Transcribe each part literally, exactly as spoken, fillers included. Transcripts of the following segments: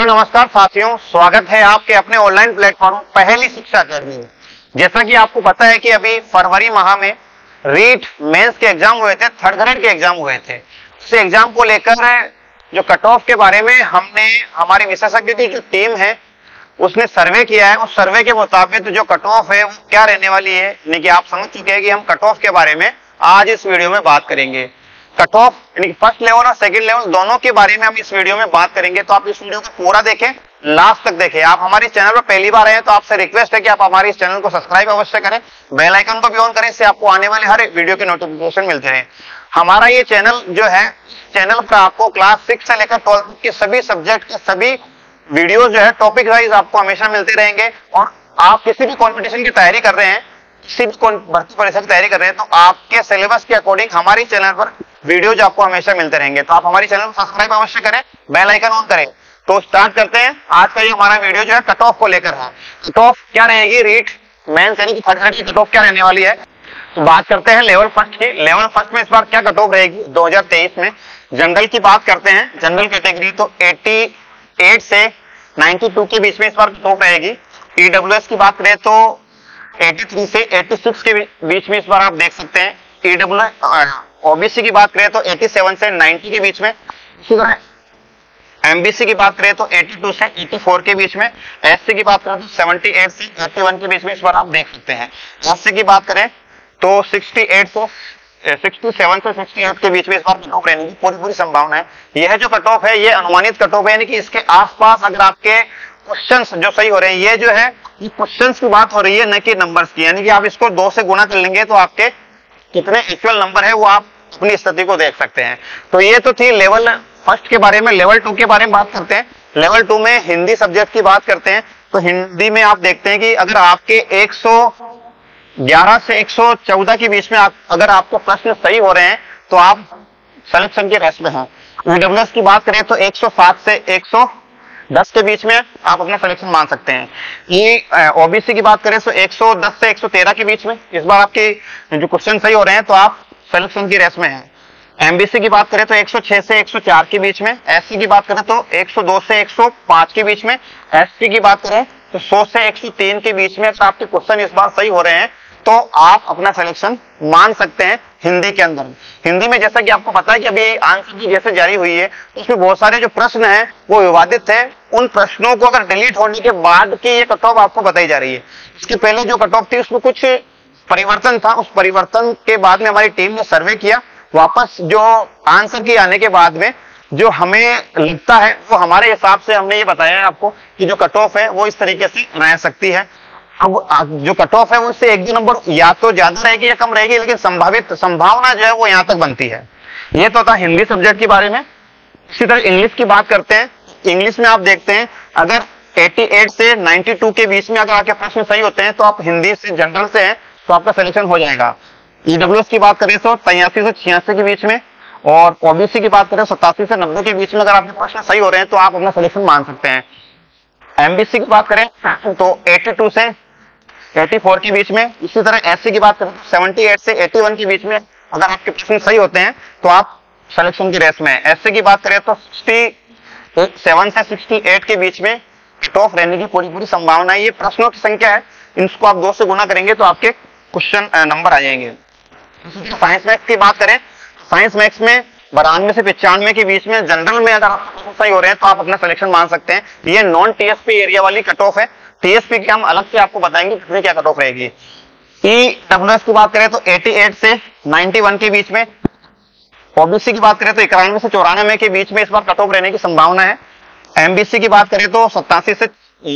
Hello नमस्कार साथियों, स्वागत है आपके अपने ऑनलाइन प्लेटफॉर्म पहली शिक्षा अकादमी में। जैसा कि आपको पता है कि अभी फरवरी माह में रीट मेंस के एग्जाम हुए थे, थर्ड ग्रेड के एग्जाम हुए थे। उस एग्जाम को लेकर जो कट ऑफ के बारे में हमने हमारी विशेषज्ञ की जो टीम है उसने सर्वे किया है। उस सर्वे के मुताबिक जो कट ऑफ है वो क्या रहने वाली है, यानी कि आप समझ चुके हैं कि हम कट ऑफ के बारे में आज इस वीडियो में बात करेंगे। कट ऑफ यानी फर्स्ट लेवल और सेकंड लेवल दोनों के बारे में हम इस वीडियो में बात करेंगे, तो आप इस वीडियो को पूरा देखें, लास्ट तक देखें। आप हमारे चैनल पर पहली बार आए हैं तो आपसे रिक्वेस्ट है कि आप हमारे इस चैनल को सब्सक्राइब अवश्य करें, बेल आइकन को भी ऑन करें, इससे आपको आने वाले हर वीडियो के नोटिफिकेशन मिलते रहे। हमारा ये चैनल जो है, चैनल पर आपको क्लास सिक्स से लेकर ट्वेल्थ के सभी सब्जेक्ट के सभी वीडियो जो है टॉपिक वाइज आपको हमेशा मिलते रहेंगे। और आप किसी भी कॉम्पिटिशन की तैयारी कर रहे हैं, किसी भी भर्ती परीक्षा की तैयारी कर रहे हैं, तो आपके सिलेबस के अकॉर्डिंग हमारे चैनल पर वीडियोज आपको हमेशा मिलते रहेंगे। तो आप हमारे चैनल को सब्सक्राइब अवश्य करें, बेल आइकन ऑन करें। तो स्टार्ट करते हैं। आज का ये हमारा वीडियो जो है कट ऑफ को लेकर है। कट ऑफ क्या रहेगी, रीट मेंस यानी कि थर्ड ग्रेड की कट ऑफ क्या रहने वाली है। तो बात करते हैं लेवल फर्स्ट की। लेवल फर्स्ट में इस बार क्या कट ऑफ रहेगी दो हज़ार तेईस में। जनरल की बात करते हैं, जनरल कैटेगरी तो अठासी से बानवे के बीच में इस बार कट ऑफ रहेगी। ईडब्ल्यूएस की बात करें तो तिरासी से छियासी के बीच में इस बार आप देख सकते हैं। ईडब्ल्यूएस ओबीसी की बात करें तो सत्तासी से नब्बे के बीच में। इसी तरह एमबीसी की बात करें तो बयासी से चौरासी के बीच में। एससी की बात करें तो अठहत्तर से इक्यासी के बीच में इस बार आप देख सकते हैं। एससी की बात करें तो अड़सठ से सड़सठ से अड़सठ के बीच में इस बार कट ऑफ रहने की पूरी पूरी संभावना है। यह जो कट ऑफ है ये अनुमानित कट ऑफ है, यानी कि इसके आसपास अगर आपके क्वेश्चंस जो सही हो रहे हैं, ये जो है ये क्वेश्चंस की बात हो रही है, न कि नंबर्स की। यानी कि आप इसको दो से गुना कर लेंगे तो आपके कितने एक्चुअल नंबर है वो आप अपनी स्थिति को देख सकते हैं। तो ये तो थी लेवल फर्स्ट के बारे में। लेवल टू के बारे में बात करते हैं। लेवल टू में हिंदी सब्जेक्ट की बात करते हैं। तो हिंदी में आप देखते हैं कि अगर आपके एक सौ ग्यारह से एक सौ चौदह के बीच में आप अगर आपको प्रश्न सही हो रहे हैं तो आप सिलेक्शन के रेस में हैं। ईडब्ल्यूएस की बात करें तो एक सौ सात से एक सौ दस के बीच में आप अपना सिलेक्शन मान सकते हैं। ये ओबीसी की बात करें तो एक सौ दस से एक सौ तेरह के बीच में इस बार आपके जो क्वेश्चन सही हो रहे हैं तो आप सिलेक्शन की रेस में हैं। एमबीसी की बात करें तो एक सौ छह से एक सौ चार के बीच में। एससी की बात करें तो एक सौ दो से एक सौ पाँच के बीच में। एसटी की बात करें तो सौ से एक सौ तीन के बीच में। तो आपके क्वेश्चन इस बार सही हो रहे हैं तो आप अपना सिलेक्शन मान सकते हैं हिंदी के अंदर। हिंदी में जैसा कि आपको पता है कि अभी आंसर की जैसे जारी हुई है उसमें बहुत सारे जो प्रश्न हैं वो विवादित थे। उन प्रश्नों को अगर डिलीट होने के बाद की ये कट ऑफ आपको बताई जा रही है। इसके पहले जो कट ऑफ थी उसमें कुछ परिवर्तन था। उस परिवर्तन के बाद में हमारी टीम ने सर्वे किया, वापस जो आंसर की आने के बाद में जो हमें लगता है वो हमारे हिसाब से हमने ये बताया है आपको कि जो कट ऑफ है वो इस तरीके से रह सकती है। अब जो कट ऑफ है वो इससे एक दो नंबर या तो ज्यादा रहेगी या कम रहेगी, लेकिन संभावित संभावना जो है वो यहां तक बनती है। ये तो था हिंदी सब्जेक्ट के बारे में। इसी तरह इंग्लिश की बात करते हैं। इंग्लिश में आप देखते हैं अगर अठासी से बानवे के बीच में अगर आपके प्रश्न सही होते हैं तो आप हिंदी से जनरल से हैं तो आपका सिलेक्शन हो जाएगा। ईडब्ल्यूएस की बात करें तो तिरासी से छियासी के बीच में, और ओबीसी की बात करें सतासी से नब्बे के बीच में अगर आपके प्रश्न सही हो रहे हैं तो आप अपना सिलेक्शन मान सकते हैं। एमबीसी की बात करें तो बयासी से चौरासी के बीच में। इसी तरह एससी की बात करें तो अठहत्तर से इक्यासी के बीच में अगर आपके प्रश्न सही होते हैं तो आप सिलेक्शन की रेस में हैं। एससी की बात करें तो सड़सठ से अड़सठ के बीच में कट ऑफ रहने की पूरी पूरी संभावना है। ये प्रश्नों की संख्या है, इनको आप दो से गुना करेंगे तो आपके क्वेश्चन नंबर आ जाएंगे। साइंस मैथ्स की बात करें, साइंस मैथ्स में बानवे से पचानवे के बीच में जनरल में अगर आप सही हो रहे हैं तो आप अपना सिलेक्शन मान सकते हैं। ये नॉन टीएसपी एरिया वाली कट ऑफ है। टीएसपी की हम अलग से आपको बताएंगे कितने क्या कट ऑफ रहेगी। ईडब्ल्यूएस की बात करें तो अठासी से इक्यानवे के बीच में। ओबीसी की बात करें तो इक्यानवे से चौरानवे के बीच में इस बार कट ऑफ रहने की संभावना है। एमबीसी की बात करें तो सतासी से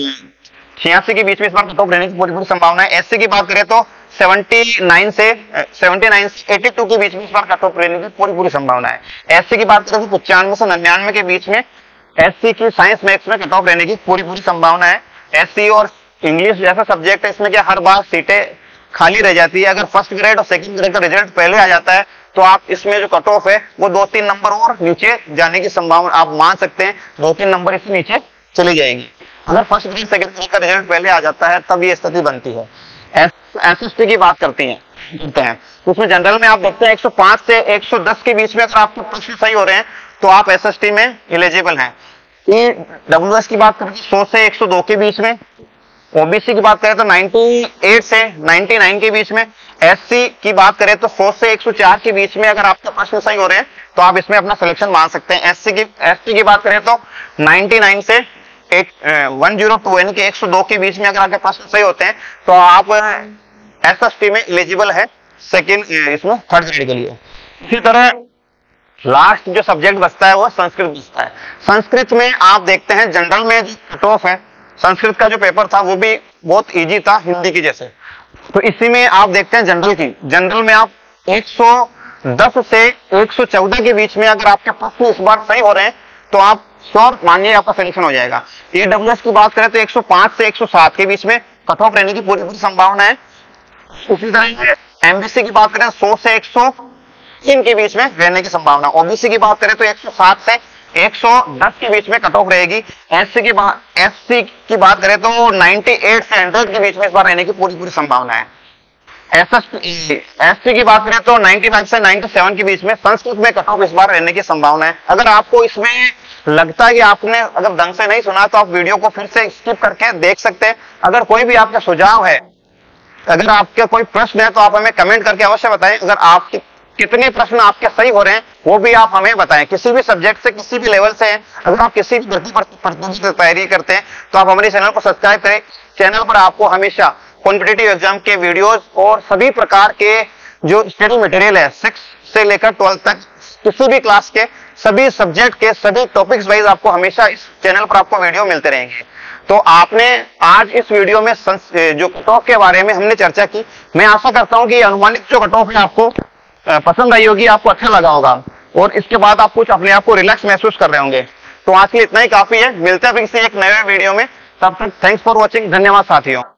छियासी के बीच में इस बार कट ऑफ रहने की पूरी पूरी संभावना है। एससी की बात करें तो उन्यासी से उन्यासी से बयासी के बीच में इस बार कट ऑफ रहने की पूरी पूरी संभावना है। एससी की बात करें तो पचानवे से निन्यानवे के बीच में एससी की साइंस मैथ्स में कट ऑफ रहने की पूरी पूरी संभावना है। एससी और इंग्लिश जैसा सब्जेक्ट है, इसमें क्या हर बार सीटें खाली रह जाती है। अगर फर्स्ट ग्रेड और सेकंड ग्रेड का रिजल्ट पहले आ जाता है तो आप इसमें जो कट ऑफ है वो दो तीन नंबर और नीचे जाने की संभावना आप मान सकते हैं। दो तीन नंबर इससे नीचे चले जाएंगे अगर फर्स्ट ग्रेड सेकंड ग्रेड का रिजल्ट पहले आ जाता है, तब ये स्थिति बनती है। एसएसटी की बात करती हैं करते हैं तो उसमें जनरल में आप देखते हैं एक सौ पाँच से एक सौ दस के बीच में अगर आपके प्रश्न सही हो रहे हैं तो आप एसएसटी में एलिजिबल हैं। ईडब्ल्यूएस की बात करें सौ से एक सौ दो के बीच में, ओबीसी की बात करें तो अट्ठानवे से निन्यानवे के बीच में, एससी की बात करें तो सौ से एक सौ चार के बीच में। अगर आपके प्रश्न सही हो रहे हैं तो आप इसमें अपना सिलेक्शन मान सकते हैं। एससी की एसटी की बात करें तो निन्यानवे से एक सौ दो यानी कि एक सौ दो के बीच में अगर आपके प्रश्न सही होते हैं तो आप एसएसटी में एलिजिबल है सेकंड इसमें थर्ड ग्रेड के लिए। इसी तरह लास्ट जो सब्जेक्ट बचता है वो संस्कृत बचता है। संस्कृत में आप देखते हैं जनरल में जो कट ऑफ है, संस्कृत का जो पेपर था वो भी बहुत इजी था हिंदी की जैसे। तो इसी में आप देखते हैं जनरल की, जनरल में आप एक सौ दस से एक सौ चौदह के बीच में अगर आपके प्रश्न इस बार सही हो रहे हैं तो आप श्योर मानिए आपका सिलेक्शन हो जाएगा। ईडब्ल्यूएस की बात करें तो एक सौ पाँच से एक सौ सात के बीच में कट ऑफ रहने की पूरी पूरी संभावना है। उसी तरह एमबीसी की बात करें सौ से एक सौ तीन के बीच में रहने की संभावना। ओबीसी की बात करें तो एक सौ सात से एक सौ दस के बीच में कट ऑफ रहेगी। एससी की बात एससी की बात करें तो अट्ठानवे से सौ के बीच में इस बार रहने की पूरी पूरी संभावना है। एसएसटी एससी की बात करें तो पचानवे से सत्तानवे के बीच में संस्कृत में कट ऑफ इस बार रहने की संभावना है। अगर आपको इसमें लगता है कि आपने अगर ढंग से नहीं सुना तो आप वीडियो को फिर से स्किप करके देख सकते हैं। अगर कोई भी आपका सुझाव है, अगर आपके कोई प्रश्न है तो आप हमें कमेंट करके अवश्य बताएं। अगर आप कितने प्रश्न आपके सही हो रहे हैं वो भी आप हमें बताएं। किसी भी सब्जेक्ट से, किसी भी लेवल से, अगर आप किसी भी भर्ती प्रतियोगिता की तैयारी करते हैं तो आप हमारे चैनल को सब्सक्राइब करें। चैनल पर आपको हमेशा कॉम्पिटिटिव एग्जाम के वीडियोस और सभी प्रकार के जो स्टडी मटेरियल है सिक्स से लेकर ट्वेल्थ तक किसी भी क्लास के सभी सब्जेक्ट के सभी टॉपिक्स वाइज आपको हमेशा इस चैनल पर आपको वीडियो मिलते रहेंगे। तो आपने आज इस वीडियो में जो कट ऑफ के बारे में हमने चर्चा की, मैं आशा करता हूं कि अनुमानित जो कट ऑफ है आपको पसंद आई होगी, आपको अच्छा लगा होगा और इसके बाद आप कुछ अपने आप को रिलैक्स महसूस कर रहे होंगे। तो आज के लिए इतना ही काफी है। मिलते हैं फिर से एक नए वीडियो में, तब तक थैंक्स फॉर वॉचिंग। धन्यवाद साथियों।